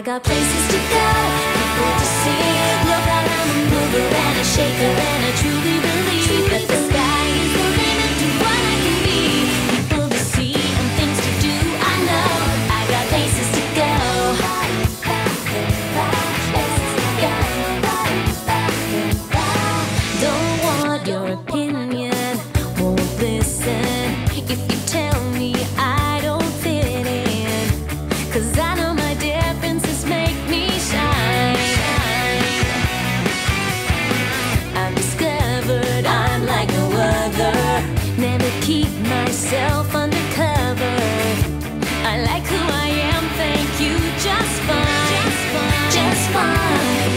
got places to go, people to see. Look out, I'm a mover and a shaker, and I truly believe that the sky is the limit to what I can be. People to see and things to do, I know I got places to go. Don't want your opinion, won't listen if you tell me I don't fit in, 'cause I know my differences make me shine. I've discovered I'm like no other, never keep myself undercover. I like who I am, thank you, just fine, just fine.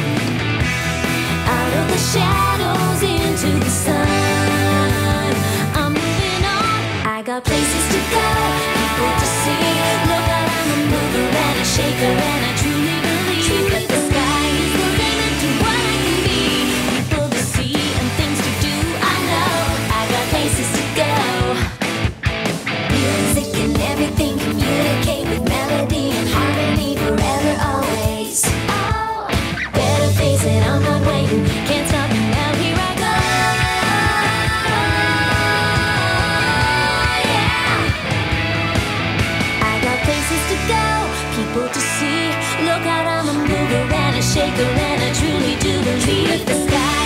Out of the shadows into the sun, I'm moving on, I got places to go, people to see. Look out, I'm a mover and a shaker, and I truly believe that the sky is the limit to what I can be. People to see and things to do, I know I got places to go. Music and everything communicate with melody and harmony forever, always. Oh, better face it, I'm not waiting, can't stop me now, here I go. Yeah, I got places to go, people to see. Look out, I'm a mover and a shaker, and I truly do believe the sky